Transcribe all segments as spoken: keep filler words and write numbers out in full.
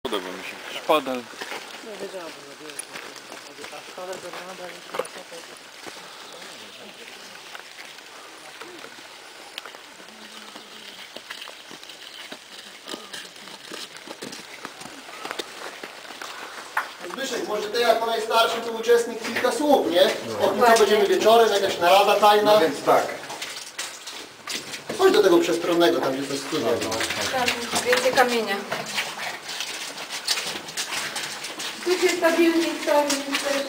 Podoba mi się. Szpadel. Nie wiedziałem, że zabierać. A szpadel do rana się na to. Zbyszek, może ty jako najstarszy tu uczestnik kilka słów, nie? O tym co będziemy wieczorem, jakaś narada tajna. No więc tak. Chodź do tego przestronnego, tam gdzie to studia. No. Tam więcej kamienia. Tu się stabilnik stawi też.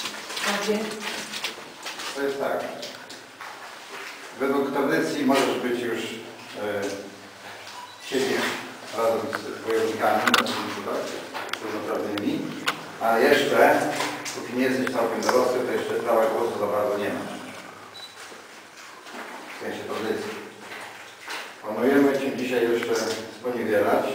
To jest tak. Według tradycji możesz być już e, siedzieć razem z wojownikami, różnoprawnymi, a jeszcze, póki nie jesteś całkiem dorosły, to jeszcze prawa głosu za bardzo nie masz. W sensie tradycji. Planujemy Cię dzisiaj jeszcze sponiewierać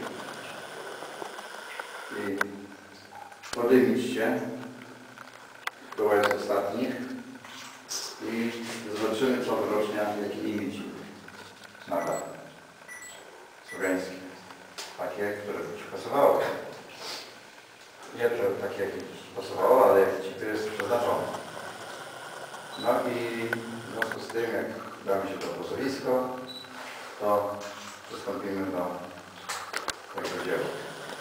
i podymić Cię. Była jest ostatnich i zobaczymy, co wyrocznia, jakie imię Ci nada. Słowiańskie. Takie, które Ci pasowało. Nie, że takie, jakie Ci pasowało, ale jak Ci to jest przeznaczone. No i w związku z tym, jak damy się to pozowisko, to przystąpimy do tego dzieła.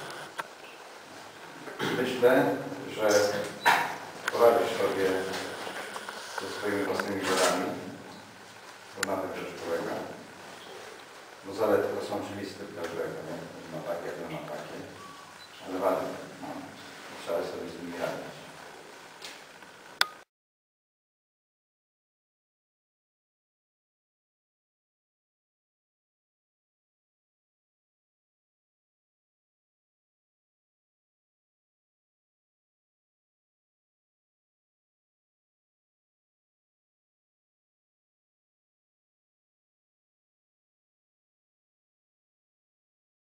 Myślę, że poradzisz sobie ze swoimi własnymi działami, bo na tym rzecz polega. Bo zalety to są oczywiste każdego, nie? Ma takie, nie ma takie, ale ważne, no. Trzeba sobie z nimi radzić.